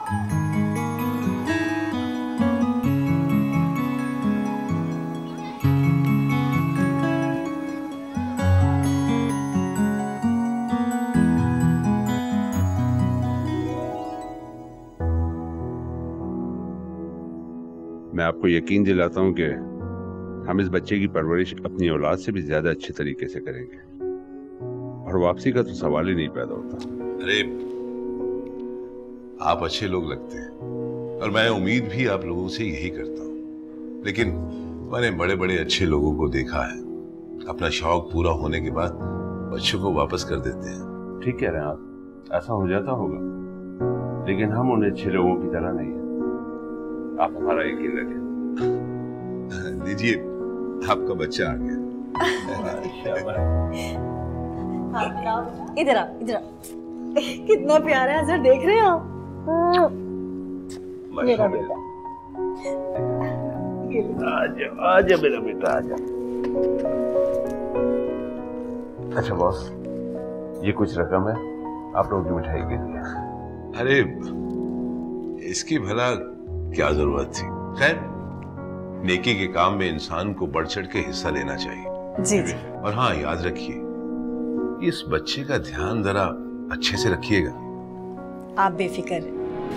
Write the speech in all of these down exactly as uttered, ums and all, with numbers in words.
मैं आपको यकीन दिलाता हूं कि हम इस बच्चे की परवरिश अपनी औलाद से भी ज्यादा अच्छे तरीके से करेंगे और वापसी का तो सवाल ही नहीं पैदा होता। अरे आप अच्छे लोग लगते हैं और मैं उम्मीद भी आप लोगों से यही करता हूं, लेकिन मैंने बड़े बड़े अच्छे लोगों को देखा है अपना शौक पूरा होने के बाद बच्चों को वापस कर देते हैं। ठीक कह रहे हैं आप, ऐसा हो जाता होगा, लेकिन हम उन्हें अच्छे लोगों की तरह नहीं है। आप हमारा यकीन रखें। लीजिए आपका बच्चा आ गया। इधर आ, इधर आ। कितना प्यारा है सर, देख रहे हो आप? मेरा बेटा। आजा आजा मेरा बेटा आजा। अच्छा बॉस, ये कुछ रकम है आप लोगों की मिठाई के लिए। अरे इसकी भला क्या जरूरत थी? खैर, नेकी के काम में इंसान को बढ़ चढ़ के हिस्सा लेना चाहिए। जी जी। और हाँ, याद रखिए इस बच्चे का ध्यान जरा अच्छे से रखिएगा। आप बेफिक्र हैं।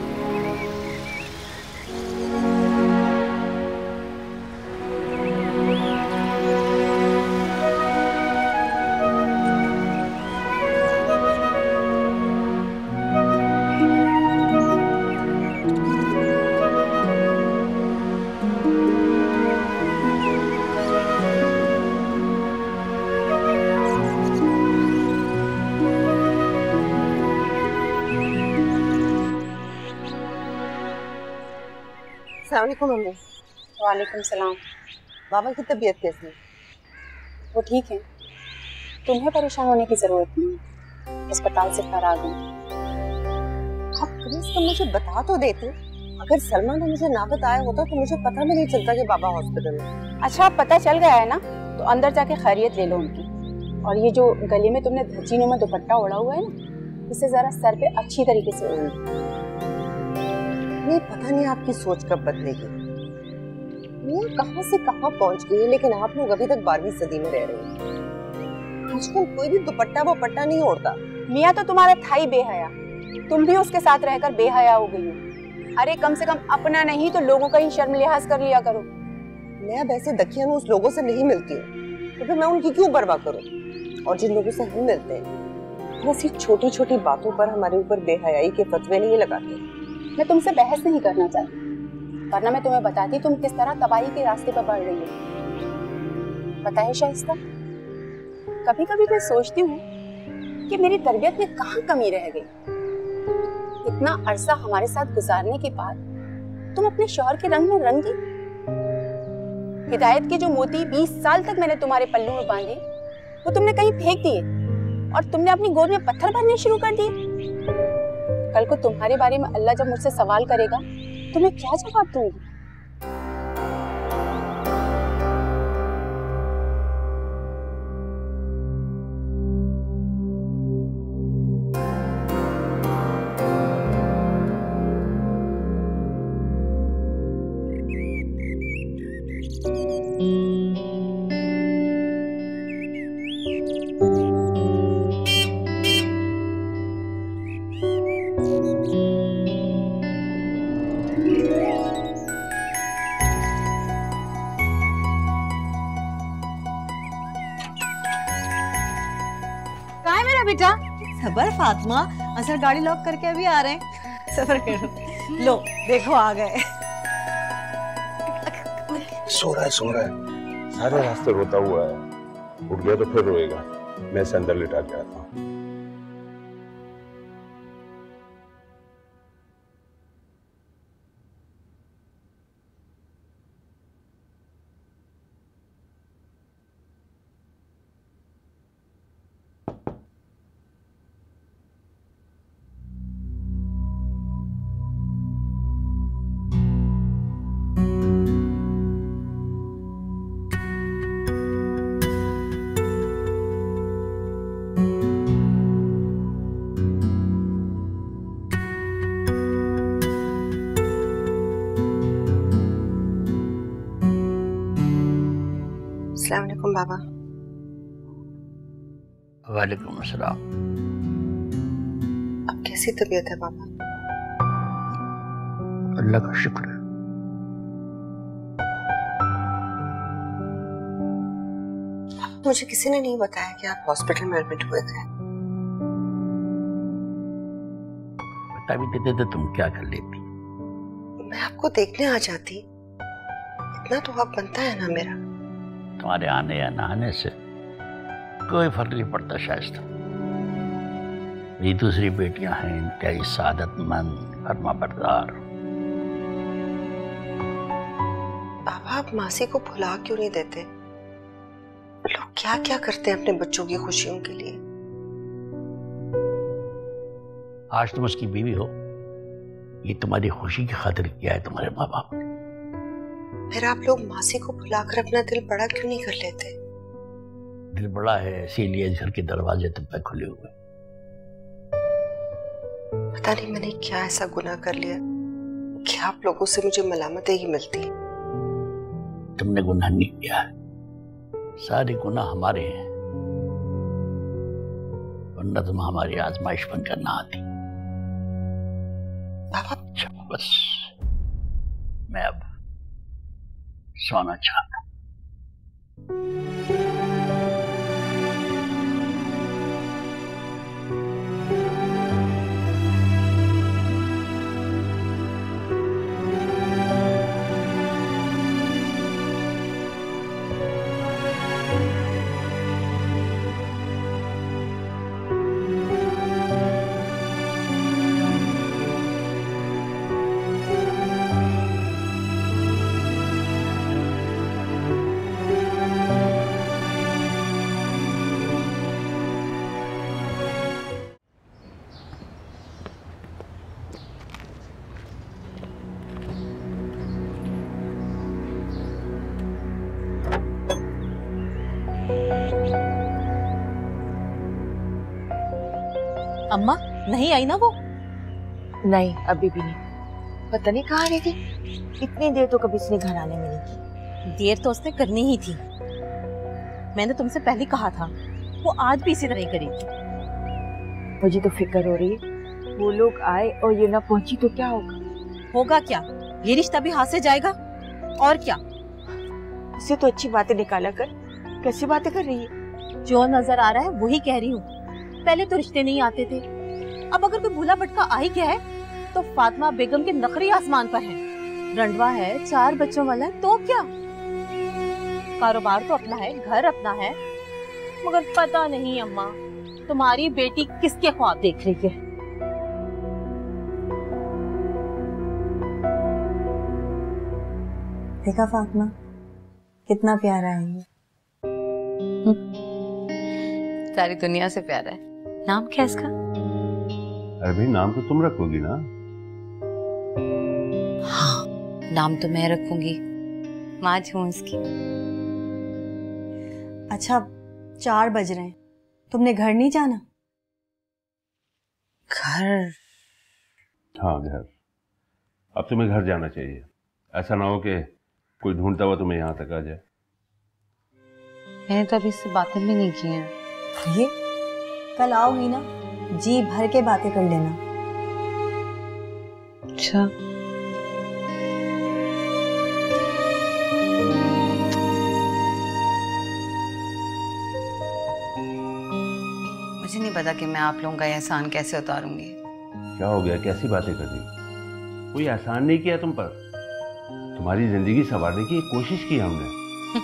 अस्सलामुअलैकुम मम्मी। वालेकुम सलाम। बाबा की तबीयत कैसी है? वो ठीक है, तुम्हें परेशान होने की जरूरत नहीं। अस्पताल से घर आ गई। आप कम से कम मुझे बता तो देते। अगर सलमा ने मुझे ना बताया होता तो मुझे पता भी नहीं चलता कि बाबा हॉस्पिटल में। अच्छा, अब पता चल गया है ना, तो अंदर जाके खैरियत ले लो उनकी। और ये जो गले में तुमने धज्जिनों में दुपट्टा ओढ़ा हुआ है ना, इसे जरा सर पे अच्छी तरीके से ओढ़ लो। नहीं, पता नहीं आपकी सोच कब बदलेगी। मियाँ कहाँ से कहाँ पहुँच गई है, लेकिन आप लोग अभी तक बारहवीं सदी में रह रहे हैं। आजकल कोई भी दुपट्टा वपट्टा नहीं ओढ़ता। मियाँ तो तुम्हारा था ही बेहया, तुम भी उसके साथ रहकर बेहया हो गई हो। अरे कम से कम अपना नहीं तो लोगों का ही शर्म लिहाज कर लिया करो। मैं अब ऐसे दकियानूस लोगों से नहीं मिलती हूँ, तो फिर मैं उनकी क्यों परवाह करूँ? और जिन लोगों से हम मिलते हैं वो सिर्फ छोटी छोटी बातों पर हमारे ऊपर बेहयाई के फतवे नहीं लगाते। मैं तुमसे बहस नहीं करना चाहती, वरना मैं तुम्हें बताती तुम किस तरह तबाही के रास्ते पर बढ़ रही हो। पता है शाइस्ता, कभी कभी मैं सोचती हूँ कि मेरी तरबियत में कहाँ कमी रह गई। इतना अरसा हमारे साथ गुजारने के बाद तुम अपने शौहर के रंग में रंग गई। हिदायत के जो मोती बीस साल तक मैंने तुम्हारे पल्लू में बांधे, वो तुमने कहीं फेंक दिए और तुमने अपनी गोद में पत्थर भरने शुरू कर दिए। कल को तुम्हारे बारे में अल्लाह जब मुझसे सवाल करेगा तो मैं क्या जवाब दूंगी? बेटा सबर फातिमा, असर गाड़ी लॉक करके अभी आ रहे हैं। सबर करो। लो देखो आ गए। सो रहा है सो रहा है, सारे रास्ते रोता हुआ है। उठ गया तो फिर रोएगा। मैं इसे अंदर लिटा के आता हूँ। अस्सलाम वालेकुम बाबा। वालेकुम अस्सलाम। अब कैसी तबीयत है बाबा? अल्लाह का शुक्र है। मुझे किसी ने नहीं बताया कि आप हॉस्पिटल में एडमिट हुए थे। बता भी देते तो तुम क्या कर लेती। मैं आपको देखने आ जाती, इतना तो हक बनता है ना मेरा। तुम्हारे आने या ना आने से कोई फर्क नहीं पड़ता शायद। मेरी दूसरी बेटियां हैं इंतहाई सादतमंद, फर्माबरदार। बाबा आप मासी को भुला क्यों नहीं देते? लोग क्या क्या करते हैं अपने बच्चों की खुशियों के लिए। आज तुम उसकी बीवी हो, ये तुम्हारी खुशी की खातिर किया है तुम्हारे माँ बाप ने। फिर आप लोग मासी को भुलाकर अपना दिल बड़ा क्यों नहीं कर लेते? दिल बड़ा है इसीलिए घर के दरवाजे तुम पे खुले हुए। पता नहीं मैंने क्या ऐसा गुनाह कर लिया कि आप लोगों से मुझे मलामतें ही मिलती। तुमने गुनाह नहीं किया है, सारे गुनाह हमारे हैं, वरना तुम हमारी आजमाइश बनकर ना आती। बाबा अच्छा बस मैं अब सोना चाहता हूं। अम्मा नहीं आई ना वो? नहीं अभी भी नहीं, पता नहीं कहाँ रही थी। इतनी देर तो कभी इसने घर आने में नहीं की। देर तो उसने करनी ही थी, मैंने तुमसे पहले कहा था। वो आज भी इसी तरह ही करेगी। मुझे तो फिक्र हो रही है, वो लोग आए और ये ना पहुंची तो क्या होगा? होगा क्या, ये रिश्ता भी हाथ से जाएगा और क्या। इससे तो अच्छी बातें निकाला कर। कैसी बातें कर रही है? जो नजर आ रहा है वही कह रही हूँ। पहले तो रिश्ते नहीं आते थे, अब अगर कोई भूला भटका आ ही गया है तो फातिमा बेगम के नखरे आसमान पर हैं। रंडवा है, चार बच्चों वाला है, तो क्या। कारोबार तो अपना है, घर अपना है, मगर पता नहीं अम्मा तुम्हारी बेटी किसके ख्वाब देख रही है। देखा फातिमा कितना प्यारा है ये। सारी दुनिया से प्यारा है। नाम क्या है इसका? अरे भाई नाम तो तुम रखोगी ना। हाँ नाम तो मैं रखूंगी, माँ हूँ इसकी। अच्छा चार बज रहे हैं, तुमने घर नहीं जाना? घर? हाँ घर। अब तुम्हें घर जाना चाहिए, ऐसा ना हो कि कोई ढूंढता हुआ तुम्हें यहाँ तक आ जाए। मैंने तो अभी इससे बातें भी नहीं की हैं। ये कल आओगी ना, जी भर के बातें कर लेना। अच्छा मुझे नहीं पता कि मैं आप लोगों का एहसान कैसे उतारूंगी। क्या हो गया, कैसी बातें कर रही? कोई एहसान नहीं किया तुम पर, तुम्हारी जिंदगी संवारने की कोशिश की हमने।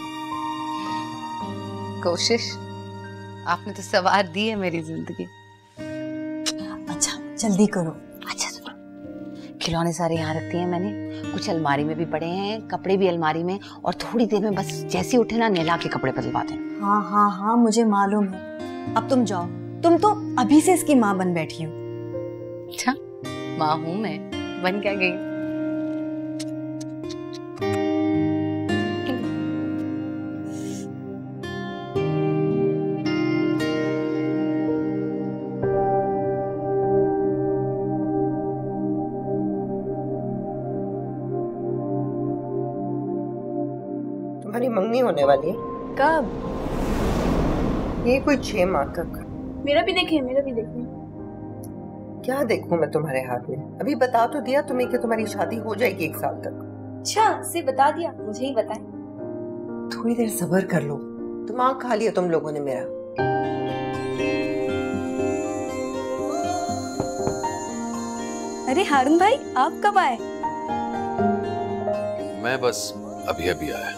कोशिश? आपने तो सवार दी है मेरी जिंदगी। अच्छा जल्दी करो। अच्छा सुनो, खिलौने सारे यहाँ रख दिए हैं मैंने, कुछ अलमारी में भी पड़े हैं, कपड़े भी अलमारी में, और थोड़ी देर में बस जैसे उठे ना नहला के कपड़े बदलवा दें। हाँ हाँ हाँ मुझे मालूम है। अब तुम जाओ, तुम तो अभी से इसकी माँ बन बैठी हो। अच्छा माँ हूँ मैं, बन क्या गई? तुम्हारी मंगनी होने वाली है, कब? ये कोई छह माह तक। मेरा भी देखें, मेरा भी देखें। क्या देखूं मैं तुम्हारे हाथ में? अभी बता तो दिया तुम्हें कि तुम्हारी शादी हो जाएगी एक साल तक। अच्छा, से बता दिया, मुझे ही बताएं। थोड़ी देर सब्र कर लो, दिमाग खा लिया तुम लोगों ने मेरा। अरे हारून भाई, आप कब आए? मैं बस अभी अभी आया।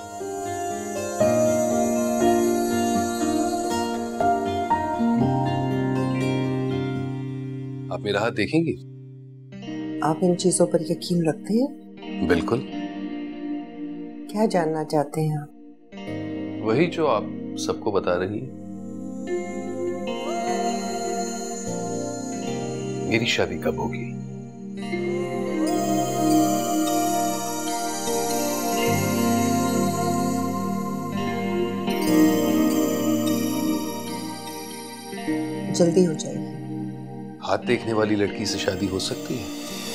आप मेरा हाथ देखेंगी? आप इन चीजों पर यकीन रखते हैं? बिल्कुल। क्या जानना चाहते हैं आप? वही जो आप सबको बता रही है। मेरी शादी कब होगी? जल्दी हो जाएगी। हाथ देखने वाली लड़की से शादी हो सकती है?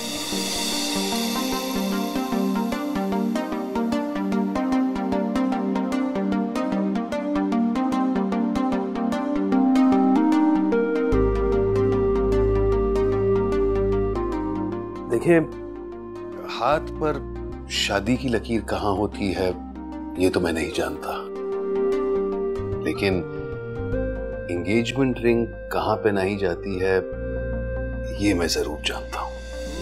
देखिए, हाथ पर शादी की लकीर कहां होती है ये तो मैं नहीं जानता, लेकिन एंगेजमेंट रिंग कहां पहनाई जाती है ये मैं जरूर जानता हूं।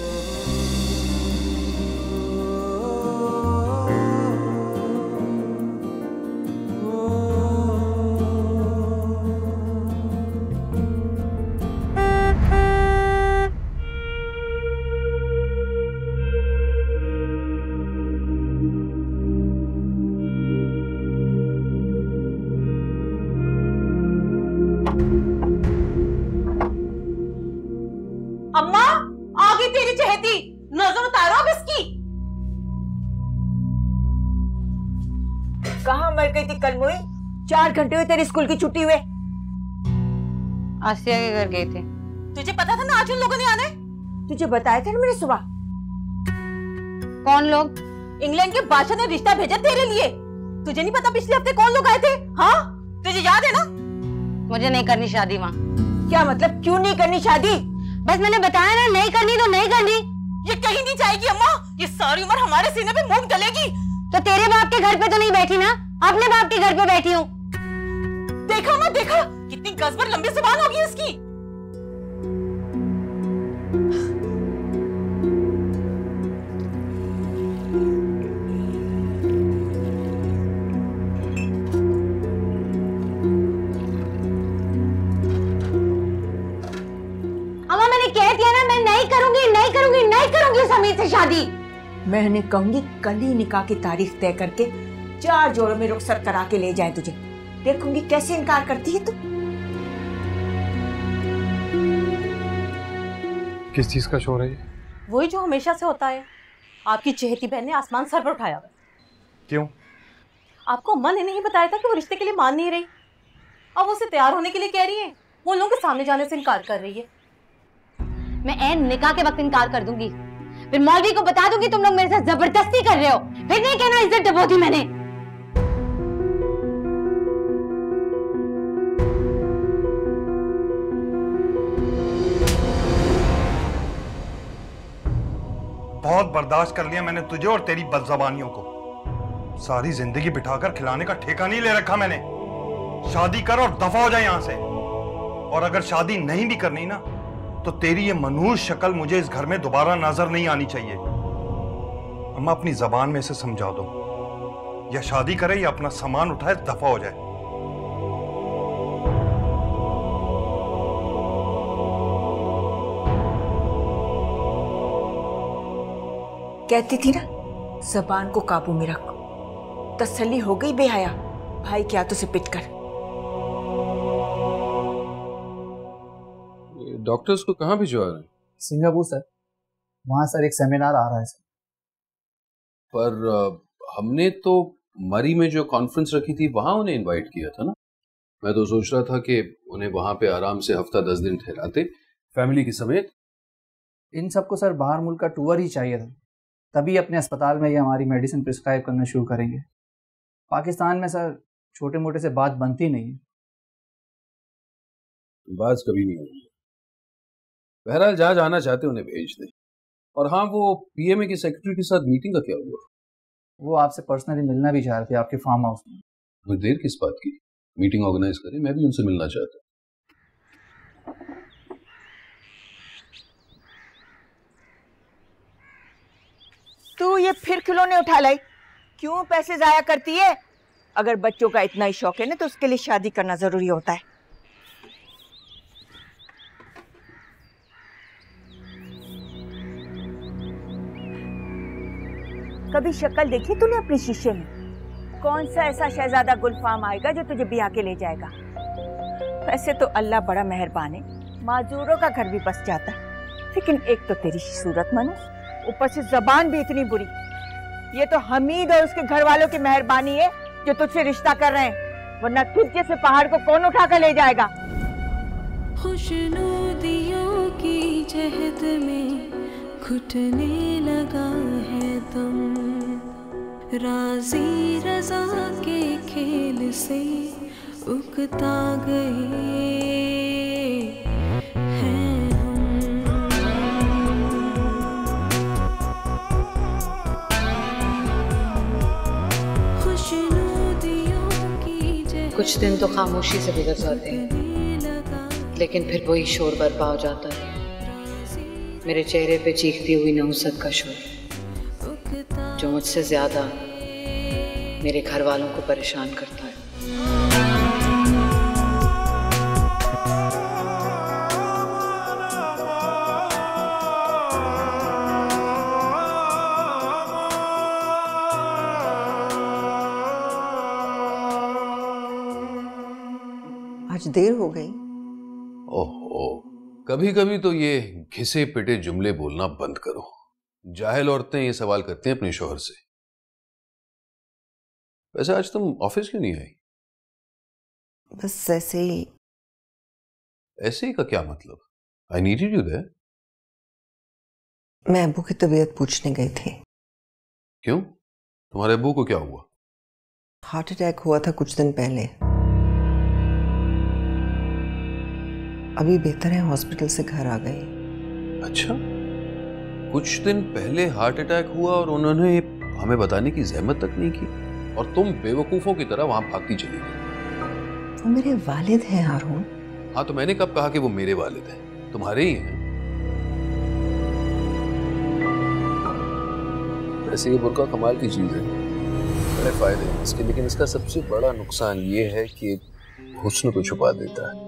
अम्मा, आगे तेरी चहेती, नजर उतारो अब इसकी। कहाँ मर गई थी कल मुई? चार घंटे हुए तेरी स्कूल की छुट्टी हुए। आसिया के घर गए थे। तुझे पता था ना आज उन लोगों ने आना है? तुझे बताया था ना मैंने सुबह। कौन लोग? इंग्लैंड के बादशाह ने रिश्ता भेजा तेरे लिए। तुझे नहीं पता पिछले हफ्ते कौन लोग आए थे? हाँ, तुझे याद है ना? मुझे नहीं करनी शादी वहाँ। क्या मतलब, क्यों नहीं करनी शादी? बस मैंने बताया ना, नहीं करनी तो नहीं करनी। ये कहीं नहीं जाएगी अम्मा, ये सारी उम्र हमारे सीने पे मूंग डलेगी। तो तेरे बाप के घर पे तो नहीं बैठी ना, अपने बाप के घर पे बैठी हूँ। देखा मत देखा, कितनी गजबर लंबी जुबान होगी इसकी। अम्मा मैंने कह दिया ना, मैं नहीं करूंगी, नहीं करूंगी, नहीं करूंगी समीर से शादी। मैंने कहूंगी कल ही निकाह की तारीख तय करके चार जोड़ों में रुखसत करा के ले जाए तुझे। देखूंगी कैसे इनकार करती है तू। किस चीज का शोर है ये? वही जो हमेशा से होता है। आपकी चहेती बहन ने आसमान सर पर उठाया हुआ। क्यों? आपको अम्मा ने नहीं बताया था कि वो रिश्ते के लिए मान नहीं रही। अब उसे तैयार होने के लिए कह रही है, वो लोगों के सामने जाने से इनकार कर रही है। मैं ऐन निकाह के वक्त इनकार कर दूंगी, फिर मौलवी को बता दूंगी तुम लोग मेरे साथ जबरदस्ती कर रहे हो। फिर नहीं कहना इज्जत डबो दी मैंने। बहुत बर्दाश्त कर लिया मैंने तुझे और तेरी बदजबानियों को। सारी जिंदगी बिठाकर खिलाने का ठेका नहीं ले रखा मैंने। शादी कर और दफा हो जाए यहां से। और अगर शादी नहीं भी करनी ना, तो तेरी ये मनहूस शक्ल मुझे इस घर में दोबारा नजर नहीं आनी चाहिए। अम्मा अपनी जबान में इसे समझा दो, या शादी करे या अपना सामान उठाए दफा हो जाए। कहती थी ना, जबान को काबू में रख। तसल्ली हो गई बेहया? भाई क्या तुझे पिट कर। डॉक्टर्स को कहाँ भिजवा रहे हैं? सिंगापुर सर, वहाँ सर एक सेमिनार आ रहा है सर। पर आ, हमने तो मरी में जो कॉन्फ्रेंस रखी थी वहाँ उन्हें इनवाइट किया था ना। मैं तो सोच रहा था कि उन्हें वहाँ पे आराम से हफ्ता दस दिन ठहराते फैमिली के समेत। इन सबको सर बाहर मुल्क का टूर ही चाहिए था, तभी अपने अस्पताल में ये हमारी मेडिसिन प्रिस्क्राइब करना शुरू करेंगे। पाकिस्तान में सर छोटे मोटे से बात बनती नहीं है। बात कभी नहीं होगी। बहरहाल जहाँ जाना चाहते उन्हें भेज दें। और हाँ, वो पीएमए के सेक्रेटरी के साथ मीटिंग का क्या हुआ? वो आपसे पर्सनली मिलना भी चाह रहे थे आपके फार्म हाउस में। मुझे देर किस बात की? मीटिंग ऑर्गेनाइज करें, मैं भी उनसे मिलना चाहता हूँ। तू ये फिर खिलौने उठा लाई, क्यों पैसे जाया करती है? अगर बच्चों का इतना ही शौक है ना तो उसके लिए शादी करना जरूरी होता है। कभी शक्ल देखी तूने अपने शीशे में? कौन सा ऐसा शहजादा गुलफाम आएगा जो तुझे ब्याह के ले जाएगा? वैसे तो अल्लाह बड़ा मेहरबान है, माजूरों का घर भी बस जाता है, लेकिन एक तो तेरी सूरत मनो, ऊपर से जबान भी इतनी बुरी। ये तो हमीद और उसके घर वालों की मेहरबानी है जो तुझसे रिश्ता कर रहे हैं, वरना तुझ जैसे पहाड़ को कौन उठा कर ले जाएगा? खुशनुदियों की जहद में घुटने लगा है तुम, राजी रजा के खेल से उकता गए हैं हम। खुशनुदियों की जहद कुछ दिन तो खामोशी से गुजर जाते हैं, लेकिन फिर वही शोर बर्पा हो जाता है। मेरे चेहरे पे चीखती हुई नहुसत का शोर, जो मुझसे ज्यादा मेरे घर वालों को परेशान करता है। आज देर हो गई। ओहो, कभी कभी तो ये घिसे पिटे जुमले बोलना बंद करो। जाहिल औरतें ये सवाल करती हैं अपने शौहर से। वैसे आज तुम ऑफिस क्यों नहीं आई? बस ऐसे ही। ऐसे ही का क्या मतलब? I needed you there. मैं अब्बू की तबीयत पूछने गई थी। क्यों? तुम्हारे अब्बू को क्या हुआ? हार्ट अटैक हुआ था कुछ दिन पहले, अभी बेहतर है, हॉस्पिटल से घर आ गई। अच्छा, कुछ दिन पहले हार्ट अटैक हुआ और उन्होंने हमें बताने की जहमत तक नहीं की, और तुम बेवकूफों की तरह वहां भागती चली गई। वो मेरे वालिद हैं हारून। हाँ, तो मैंने कब कहा कि वो मेरे वालिद हैं? तुम्हारे ही हैं। वैसे ये बुर्का कमाल की चीज है, बड़े फायदे हैं इसके, लेकिन इसका सबसे बड़ा नुकसान ये है कि हुस्न को छुपा देता है।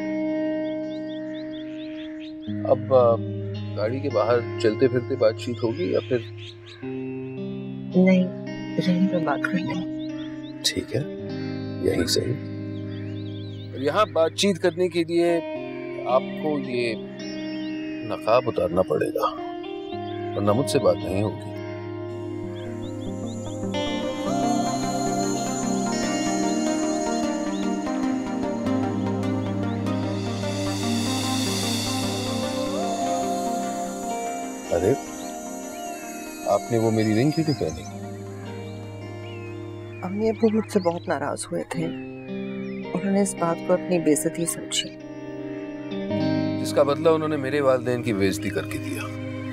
अब गाड़ी के बाहर चलते फिरते बातचीत होगी या फिर नहीं, यहीं पे बात कर लें। ठीक है, यही सही। और यहाँ बातचीत करने के लिए आपको ये नकाब उतारना पड़ेगा, वरना मुझसे बात नहीं होगी। अरे, आपने वो मेरी रिंग क्यों पहनी? अम्मी अब्बू मुझसे बहुत नाराज हुए थे, उन्होंने इस बात को अपनी बेइज्जती समझी, जिसका बदला उन्होंने मेरे वालिदैन की बेइज्जती करके दिया।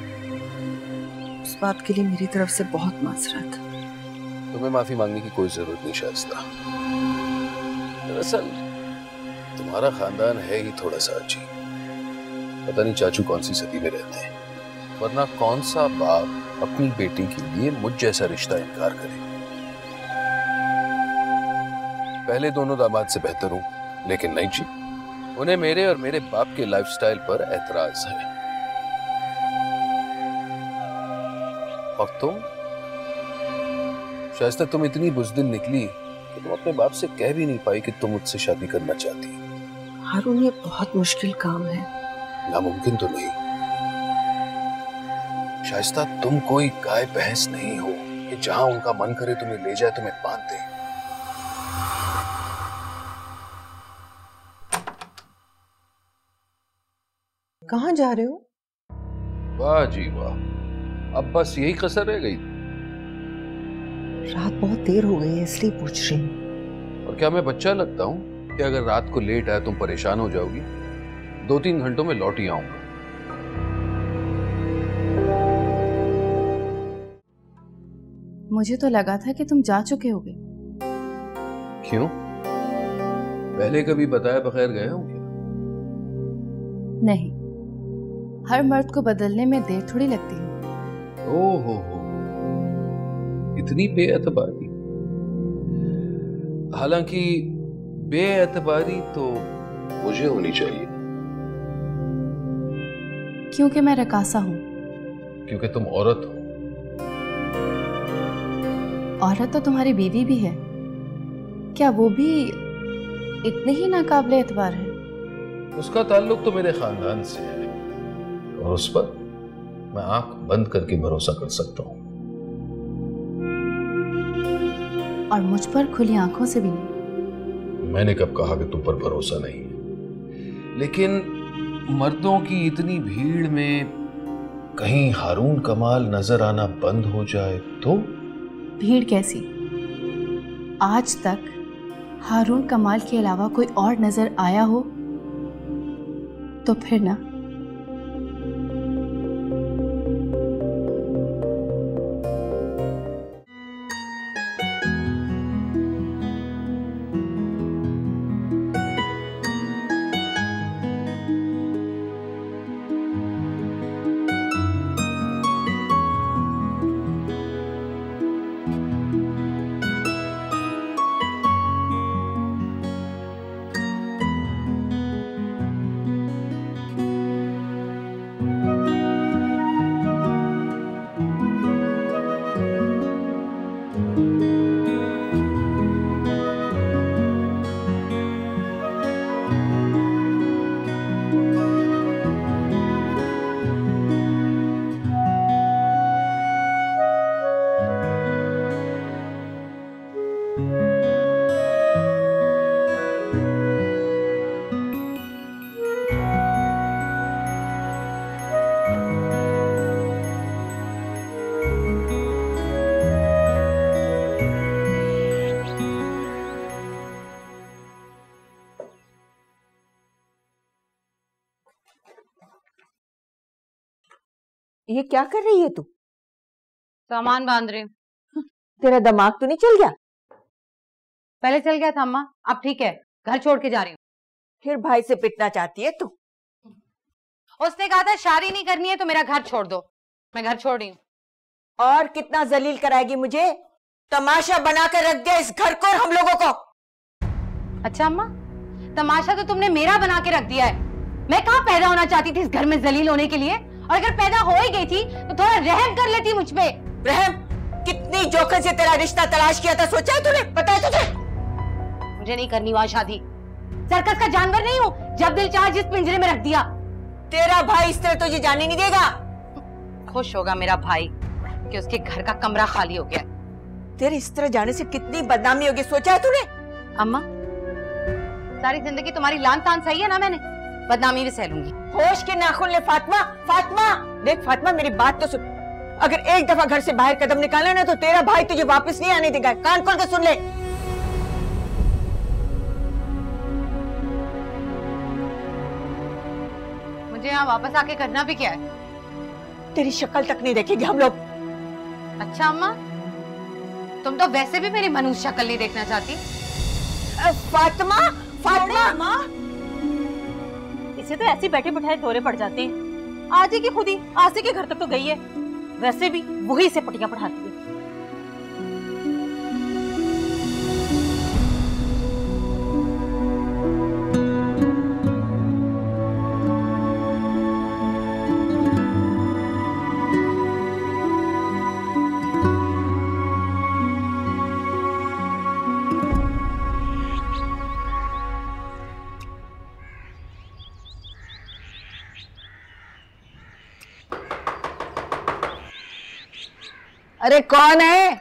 उस बात के लिए मेरी तरफ से बहुत माजरत। तुम्हें माफी मांगने की कोई जरूरत नहीं शाइस्ता। दरअसल तुम्हारा खानदान है ही थोड़ा सा अजीब, पता नहीं चाचू कौन सी सदी में रहते हैं, वरना कौन सा बाप अपनी बेटी के लिए मुझ जैसा रिश्ता इनकार करे। पहले दोनों दामाद से बेहतर हूं, लेकिन नहीं जी, उन्हें मेरे और मेरे बाप के लाइफस्टाइल पर एतराज है। और तुम शायद तुम इतनी बुज़दिल निकली कि तुम अपने बाप से कह भी नहीं पाई कि तुम मुझसे शादी करना चाहती हो। हारून, ये बहुत मुश्किल काम है। नामुमकिन तो नहीं शाइस्ता, तुम कोई गाय भैंस नहीं हो कि जहां उनका मन करे तुम्हें ले जाए, तुम्हें बांध दे। कहां जा रहे हो? वाह जी वाह, अब बस यही कसर रह गई। रात बहुत देर हो गई है इसलिए पूछ रही हूँ। और क्या मैं बच्चा लगता हूं कि अगर रात को लेट आए तुम परेशान हो जाओगी? दो तीन घंटों में लौट ही आऊंगा। मुझे तो लगा था कि तुम जा चुके होगे। क्यों? पहले कभी बताया बगैर गए हो क्या? नहीं, हर मर्द को बदलने में देर थोड़ी लगती है। ओहो हो, इतनी बेएतबारी। हालांकि बेएतबारी तो मुझे होनी चाहिए, क्योंकि मैं रकासा हूं। क्योंकि तुम औरत हो। औरत तो तुम्हारी बीवी भी है, क्या वो भी इतने ही नाकाबिले एतबार है? उसका ताल्लुक तो मेरे खानदान से है और उस पर मैं आंख बंद करके भरोसा कर सकता हूं। और मुझ पर खुली आंखों से भी नहीं। मैंने कब कहा कि तुम पर भरोसा नहीं है? लेकिन मर्दों की इतनी भीड़ में कहीं हारून कमाल नजर आना बंद हो जाए तो? भीड़ कैसी? आज तक हारून कमाल के अलावा कोई और नजर आया हो तो फिर ना। ये क्या कर रही है तू? सामान बांध रही हूँ। तेरा दिमाग तो नहीं चल गया? पहले चल गया था अम्मा, अब ठीक है, घर छोड़ के जा रही हूँ। फिर भाई से पिटना चाहती है तू? उसने कहा था शादी नहीं करनी है तो मेरा घर छोड़ दो, मैं घर छोड़ रही हूँ। और कितना जलील कराएगी मुझे? तमाशा बना कर रख दिया इस घर को और हम लोगों को। अच्छा अम्मा, तमाशा तो तुमने मेरा बना के रख दिया है। मैं कहाँ पैदा होना चाहती थी इस घर में जलील होने के लिए? और अगर पैदा हो ही गई थी तो थोड़ा रहम कर लेती मुझ पे। रहम? कितनी जोखन से तेरा रिश्ता तलाश किया था, सोचा है तूने? पता है तुझे? मुझे नहीं करनी वहां शादी। सर्कस का जानवर नहीं हूँ, जब दिल चाहा जिस पिंजरे में रख दिया। तेरा भाई इस तरह तुझे जाने नहीं देगा। खुश होगा मेरा भाई कि उसके घर का कमरा खाली हो गया। तेरे इस तरह जाने से कितनी बदनामी होगी, सोचा है तूने? अम्मा, सारी जिंदगी तुम्हारी लान तान सही है ना, मैंने बदनामी भी सह लूंगी। होश के नाखून ले फातिमा। फातिमा देख, फातिमा मेरी बात तो सुन। अगर एक दफा घर से बाहर कदम निकाला ना तो तेरा भाई तुझे वापस नहीं आने देगा। कान खोल के सुन ले। मुझे यहाँ वापस आके करना भी क्या है? तेरी शक्ल तक नहीं देखेंगे हम लोग। अच्छा अम्मा, तुम तो वैसे भी मेरी मनुष्य शक्ल नहीं देखना चाहती। फातिमा, फातिमा, इसे तो ऐसे बैठे बिठाए दौरे पड़ जाते हैं। आज ही की खुद ही आसे के घर तक तो गई है, वैसे भी वही इसे पटियां पढ़ाती है। अरे कौन है?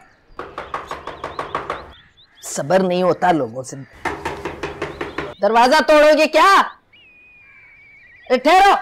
सब्र नहीं होता लोगों से। दरवाजा तोड़ोगे क्या? ठहरो,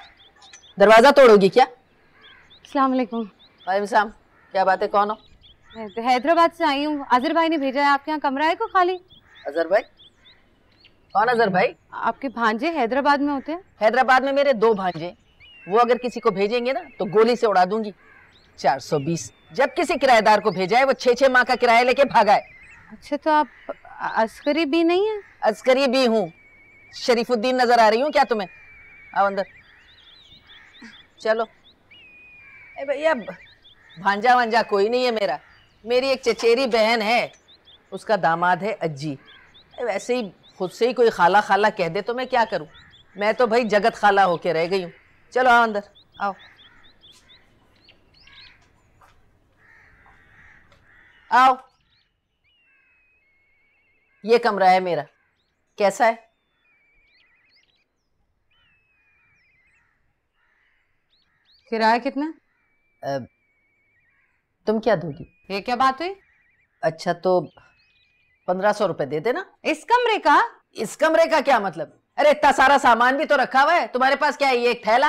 दरवाजा तोड़ोगी क्या? अस्सलाम वालेकुम। वालेकुम सलाम। क्या बात है, कौन हो? हैदराबाद से आई हूँ। अजहर भाई ने भेजा है, आपके यहाँ कमरा है को खाली? अजहर भाई? कौन अजहर भाई? आपके भांजे हैदराबाद में होते हैं। हैदराबाद में मेरे दो भांजे, वो अगर किसी को भेजेंगे ना तो गोली से उड़ा दूंगी। चार सौ बीस। जब किसी किराएदार को भेजा है वो छह छह माह का किराया लेके भागा है। अच्छा, तो आप अस्करी भी नहीं है? अस्करी भी हूँ। शरीफुद्दीन नजर आ रही हूँ क्या तुम्हें? आओ अंदर चलो। ए भैया, भांजा वांजा कोई नहीं है मेरा, मेरी एक चचेरी बहन है, उसका दामाद है अज्जी। वैसे ही खुद से ही कोई खाला खाला कह दे तो मैं क्या करूं, मैं तो भाई जगत खाला होके रह गई हूँ। चलो आओ अंदर आओ आओ। ये कमरा है मेरा, कैसा है? किराया कितना? आ, तुम क्या दोगी? ये क्या बात हुई? अच्छा तो पंद्रह सौ रुपए दे देना। इस कमरे का? इस कमरे का क्या मतलब? अरे इतना सारा सामान भी तो रखा हुआ है, तुम्हारे पास क्या है? ये एक थैला?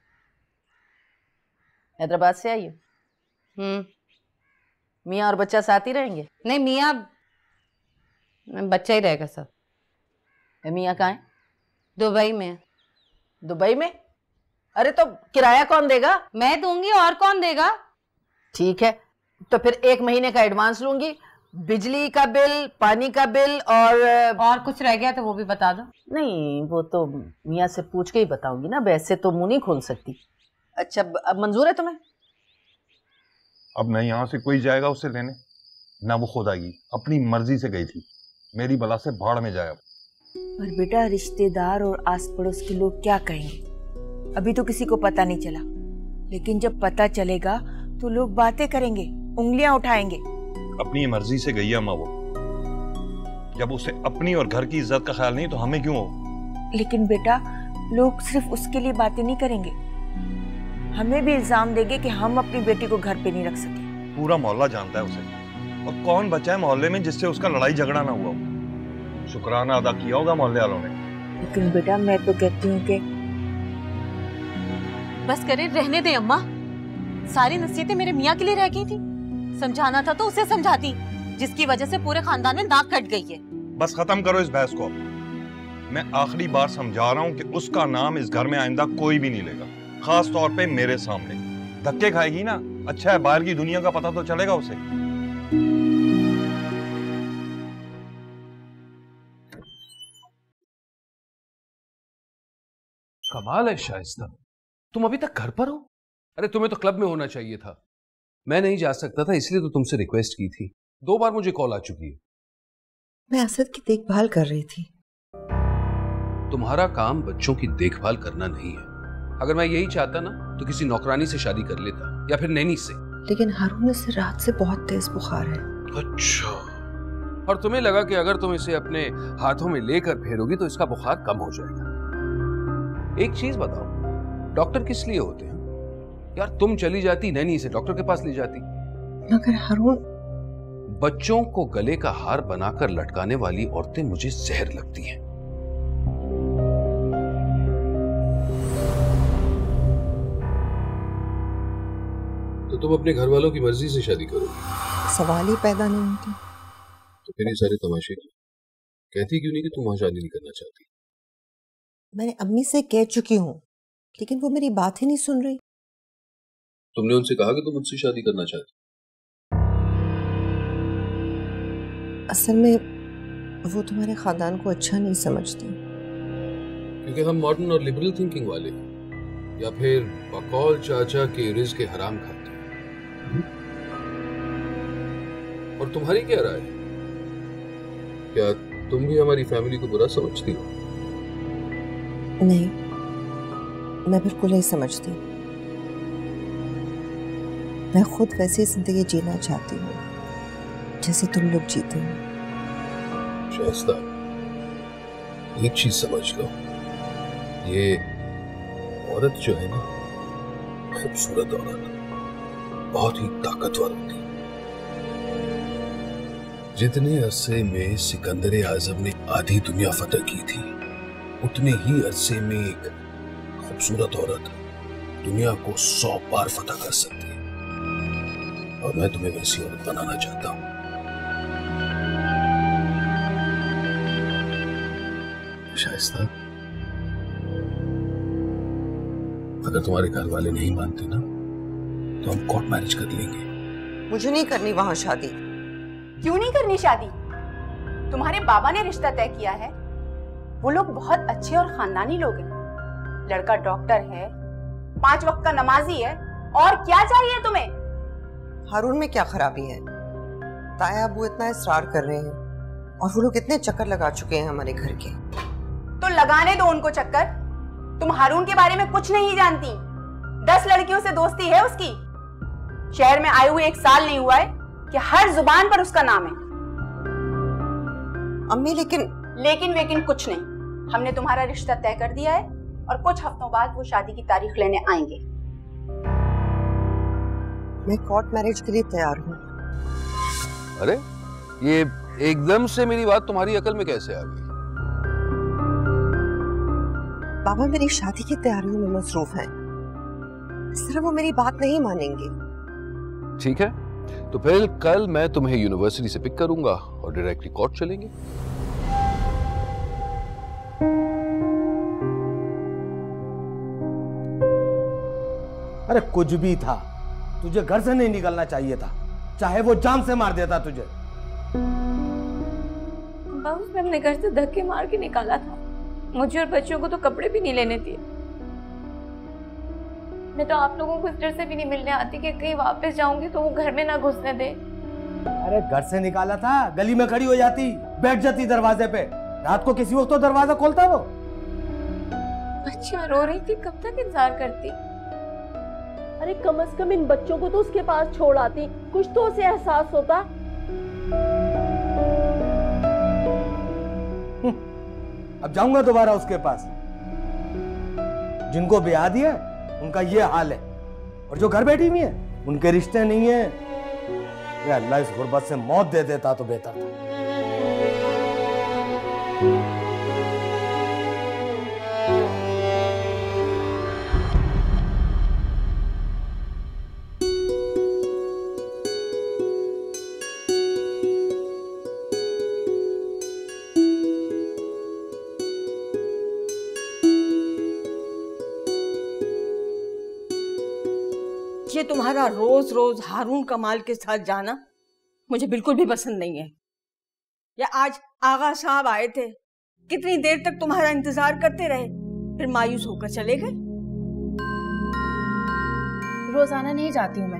हैदराबाद से आई हो? हम्म। मियाँ और बच्चा साथ ही रहेंगे? नहीं, मियाँ बच्चा ही रहेगा सब। मियाँ कहाँ है? दुबई में। दुबई में? अरे तो किराया कौन देगा? मैं दूंगी, और कौन देगा? ठीक है, तो फिर एक महीने का एडवांस लूंगी, बिजली का बिल, पानी का बिल, और और कुछ रह गया तो वो भी बता दो। नहीं, वो तो मियाँ से पूछ के ही बताऊंगी ना, वैसे तो मुंह नहीं खोल सकती। अच्छा, अब मंजूर है तुम्हें? अब नहीं यहाँ से कोई जाएगा उसे लेने, ना वो खुद आएगी, अपनी मर्जी से गई थी, मेरी बला से भाड़ में जाए। पर बेटा, रिश्तेदार और आस पड़ोस के लोग क्या कहेंगे? अभी तो किसी को पता नहीं चला, लेकिन जब पता चलेगा तो लोग बातें करेंगे, उंगलियां उठाएंगे। अपनी मर्जी से गई है अम्मा वो, जब उसे अपनी और घर की इज्जत का ख्याल नहीं तो हमें क्यों हो? लेकिन बेटा, लोग सिर्फ उसके लिए बातें नहीं करेंगे, हमें भी इल्जाम देंगे कि हम अपनी बेटी को घर पे नहीं रख सके। पूरा मोहल्ला जानता है उसे, और कौन बचा है मोहल्ले में जिससे उसका लड़ाई झगड़ा ना हुआ हो? शुक्राना अदा किया होगा मोहल्ले वालों ने। लेकिन बेटा, मैं तो कहती हूँ कि बस करें, रहने दे अम्मा। सारी नसीहतें मेरे मियाँ के लिए रह गई थी, समझाना था तो उसे समझाती, जिसकी वजह से पूरे खानदान में नाक कट गई है। बस खत्म करो इस बहस को। मैं आखिरी बार समझा रहा हूँ कि उसका नाम इस घर में आइंदा कोई भी नहीं लेगा, खास तौर पे मेरे सामने। धक्के खाएगी ना, अच्छा है बाहर की दुनिया का पता तो चलेगा उसे। कमाल है शाइस्ता, तुम अभी तक घर पर हो? अरे तुम्हें तो क्लब में होना चाहिए था। मैं नहीं जा सकता था, इसलिए तो तुमसे रिक्वेस्ट की थी। दो बार मुझे कॉल आ चुकी है। मैं असद की देखभाल कर रही थी। तुम्हारा काम बच्चों की देखभाल करना नहीं है। अगर मैं यही चाहता ना तो किसी नौकरानी से शादी कर लेता, या फिर नैनी से। लेकिन हारून से रात से बहुत तेज बुखार है। अच्छा, और तुम्हें लगा कि अगर तुम इसे अपने हाथों में लेकर फेरोगी तो इसका बुखार कम हो जाएगा। एक चीज बताओ, डॉक्टर किस लिए होते हैं? यार तुम चली जाती, नैनी से डॉक्टर के पास ले जाती। मगर हारून, बच्चों को गले का हार बनाकर लटकाने वाली औरतें मुझे जहर लगती हैं। तो तुम अपने घर वालों की मर्जी से शादी करोगी? सवाल ही पैदा नहीं होता। तो फिर ये सारे तमाशे क्यों? कहती क्यों नहीं कि तुम वहां शादी नहीं करना चाहती? मैंने अम्मी से कह चुकी हूँ, लेकिन वो मेरी बात ही नहीं सुन रही। तुमने उनसे कहा कि तुम मुझसे शादी करना चाहती? असल में वो तुम्हारे खानदान को अच्छा नहीं समझते, क्योंकि हम मॉडर्न और लिबरल थिंकिंग वाले हैं, या फिर बकौल चाचा के रिज़्क़ के हराम खाते हैं। और तुम्हारी क्या राय है? क्या तुम भी हमारी फैमिली को बुरा समझती हो? नहीं, मैं बिल्कुल नहीं समझती। मैं खुद वैसी जिंदगी जीना चाहती हूँ जैसे तुम लोग जीते हो। शाइस्ता, एक चीज समझ लो, ये औरत जो है ना, खूबसूरत औरत, बहुत ही ताकतवर होती है। जितने अरसे में सिकंदर आजम ने आधी दुनिया फतह की थी, उतने ही अरसे में एक खूबसूरत औरत दुनिया को सौ बार फतह कर सकती है। और मैं तुम्हें वैसी औरत बनाना चाहता हूं। शाइस्ता, अगर तुम्हारे घर वाले नहीं मानते ना तो हम कोर्ट मैरिज कर लेंगे। मुझे नहीं करनी वहां शादी। क्यों नहीं करनी शादी? तुम्हारे बाबा ने रिश्ता तय किया है। वो लोग बहुत अच्छे और खानदानी लोग हैं। लड़का डॉक्टर है, पांच वक्त का नमाजी है, और क्या चाहिए तुम्हें? हारून में क्या खराबी है? ताया अबू इतना इसरार कर रहे हैं और वो लोग इतने चक्कर लगा चुके हैं हमारे घर के। तो लगाने दो उनको चक्कर। तुम हारून के बारे में कुछ नहीं जानती। दस लड़कियों से दोस्ती है उसकी। शहर में आए हुए एक साल नहीं हुआ है कि हर जुबान पर उसका नाम है। अम्मी लेकिन लेकिन वेकिन कुछ नहीं। हमने तुम्हारा रिश्ता तय कर दिया है और कुछ हफ्तों बाद वो शादी की तारीख लेने आएंगे। मैं कोर्ट मैरिज के लिए तैयार हूँ। अरे ये एकदम से मेरी बात तुम्हारी अकल में कैसे आ गई? बाबा मेरी शादी की तैयारियों में मसरूफ हैं। इस तरह वो मेरी बात नहीं मानेंगे। ठीक है, तो फिर कल मैं तुम्हें यूनिवर्सिटी से पिक करूंगा और डायरेक्टली कोर्ट चलेंगे। अरे कुछ भी था, तुझे घर से नहीं निकलना चाहिए था, चाहे वो जान से मार देता तुझे। बाबू ने अपने घर से धक्के मार के निकाला था। मुझे और बच्चों को तो कपड़े भी नहीं लेने दिए। मैं तो आप लोगों को इस डर से भी नहीं मिलने आती कि कहीं वापस जाऊंगी तो वो घर में ना घुसने दे। अरे घर से निकाला था, गली में खड़ी हो जाती, बैठ जाती दरवाजे पे, रात को किसी वक्त तो दरवाजा खोलता वो। बच्चियां रो रही थी, कब तक इंतजार करती? अरे कम से कम इन बच्चों को तो उसके पास छोड़ आती, कुछ तो उसे एहसास होता। अब जाऊंगा दोबारा उसके पास। जिनको ब्याह दिया उनका ये हाल है, और जो घर बैठी हुई है उनके रिश्ते नहीं है। या अल्लाह इस गुर्बत से मौत दे देता तो बेहतर था। ये तुम्हारा रोज रोज हारून कमाल के साथ जाना मुझे बिल्कुल भी पसंद नहीं है। या आज आगा साहब आए थे, कितनी देर तक तुम्हारा इंतजार करते रहे, फिर मायूस होकर चले गए। रोजाना नहीं जाती हूँ मैं,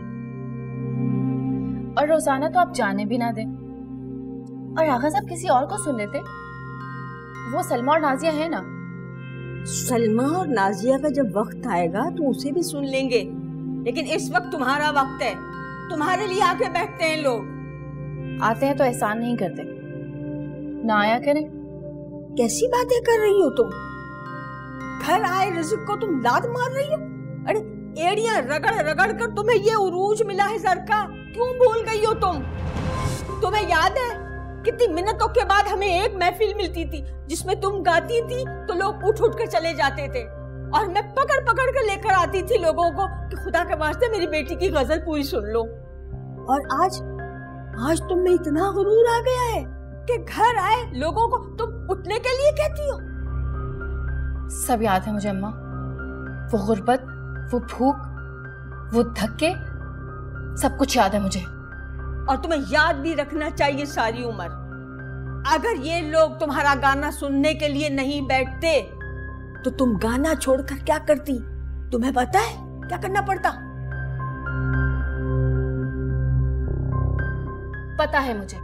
और रोजाना तो आप जाने भी ना दें। और आगा साहब किसी और को सुन लेते। वो सलमा और नाजिया है ना। सलमा और नाजिया का जब वक्त आएगा तो उसे भी सुन लेंगे, लेकिन इस वक्त तुम्हारा वक्त है। तुम्हारे लिए आके बैठते हैं लोग। आते हैं तो एहसान नहीं करते, ना आया करें। कैसी बातें कर रही हो तुम? घर आए रिज़्क को तुम लात मार रही हो? अरे एड़ियां रगड़ रगड़ कर तुम्हें ये उरूज मिला है सर का, क्यों भूल गई हो तुम? तुम्हें याद है कितनी मिन्नतों के बाद हमें एक महफिल मिलती थी जिसमें तुम गाती थी तो लोग उठ उठ कर चले जाते थे, और मैं पकड़ पकड़ कर लेकर आती थी लोगों को कि खुदा के वास्ते मेरी बेटी की गजल पूरी सुन लो। और आज आज तुम में इतना गुरूर आ गया है कि घर आए लोगों को तुम उठने के लिए कहती हो। सब याद है मुझे अम्मा, वो गुर्बत, वो भूख, वो धक्के, सब कुछ याद है मुझे। और तुम्हें याद भी रखना चाहिए सारी उम्र। अगर ये लोग तुम्हारा गाना सुनने के लिए नहीं बैठते तो तुम गाना छोड़कर क्या करती? तुम्हें पता है क्या करना पड़ता? पता है मुझे।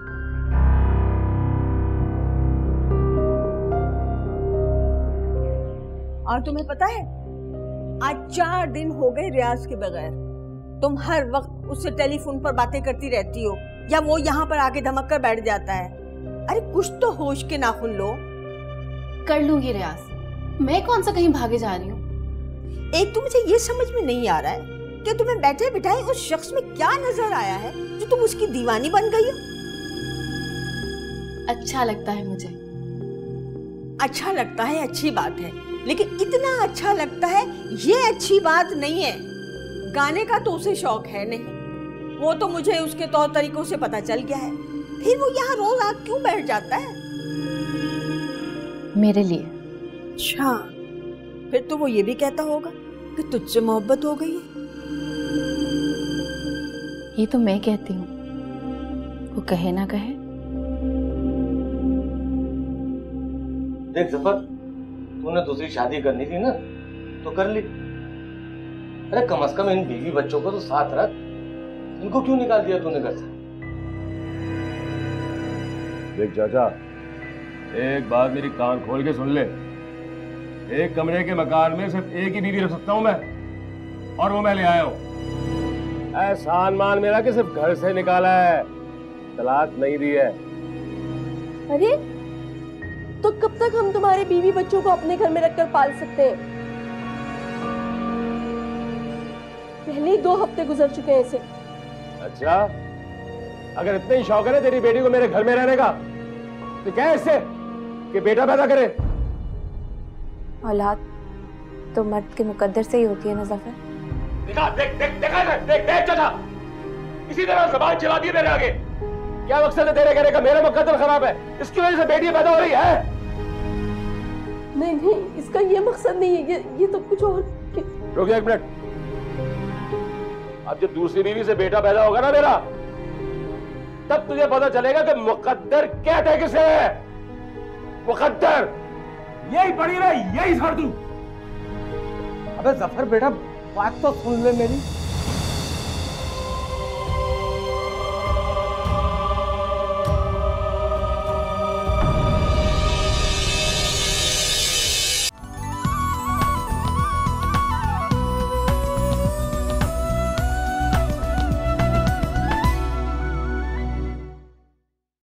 और तुम्हें पता है आज चार दिन हो गए रियाज के बगैर। तुम हर वक्त उससे टेलीफोन पर बातें करती रहती हो, या वो यहाँ पर आके धमक कर बैठ जाता है। अरे कुछ तो होश के नाखून लो। कर लूंगी रियाज, मैं कौन सा कहीं भागे जा रही हूँ। एक तो मुझे ये समझ में नहीं आ रहा है कि तुम्हें बैठे बिठाए उस शख्स में क्या नजर आया है जो तुम उसकी दीवानी बन गई हो। अच्छा लगता है मुझे। अच्छा लगता है, अच्छी बात है, लेकिन इतना अच्छा लगता है ये अच्छी बात नहीं है। गाने का तो उसे शौक है नहीं, वो तो मुझे उसके तौर तरीकों से पता चल गया है, फिर वो यहाँ रोज आग क्यों बैठ जाता है? मेरे लिए। अच्छा, फिर तो वो ये भी कहता होगा कि तुझसे मोहब्बत हो गई है। ये तो मैं कहती हूँ, वो कहे ना कहे। देख जफर, तूने दूसरी शादी करनी थी ना तो कर ली। अरे कम से कम इन बीवी बच्चों को तो साथ रख, इनको क्यों निकाल दिया तूने घर से? देख चाचा, एक बात मेरी कान खोल के सुन ले। एक कमरे के मकान में सिर्फ एक ही बीवी रख सकता हूं मैं, और वो मैं ले आया हूं। एहसान मान मेरा कि सिर्फ घर से निकाला है, तलाक नहीं दी है। अरे तो कब तक हम तुम्हारे बीवी बच्चों को अपने घर में रखकर पाल सकते हैं? पहले ही दो हफ्ते गुजर चुके हैं इसे। अच्छा, अगर इतना ही शौक है ना तेरी बेटी को मेरे घर में रहने का, तो क्या है इससे कि बेटा पैदा करे? औलाद तो मर्द के मुकद्दर से ही होती है ना जफर। देखा, देख देख देखा देख देख देख चाचा, इसी तरह जबान चला दी मेरे आगे। क्या मकसद है तेरे कहने का मेरा मुकद्दर खराब है, इसकी वजह से बेटी पैदा हो रही है? नहीं नहीं, इसका ये मकसद नहीं है, ये ये तो कुछ और। रुक जा एक मिनट। अब जब दूसरी बीवी से बेटा पैदा होगा ना मेरा, तब तुझे पता चलेगा कि मुकद्दर कहते किसे है। मुकद्दर यही पड़ी रही, यही छोड़ दूं। अबे जफर बेटा, बात तो सुन ले मेरी।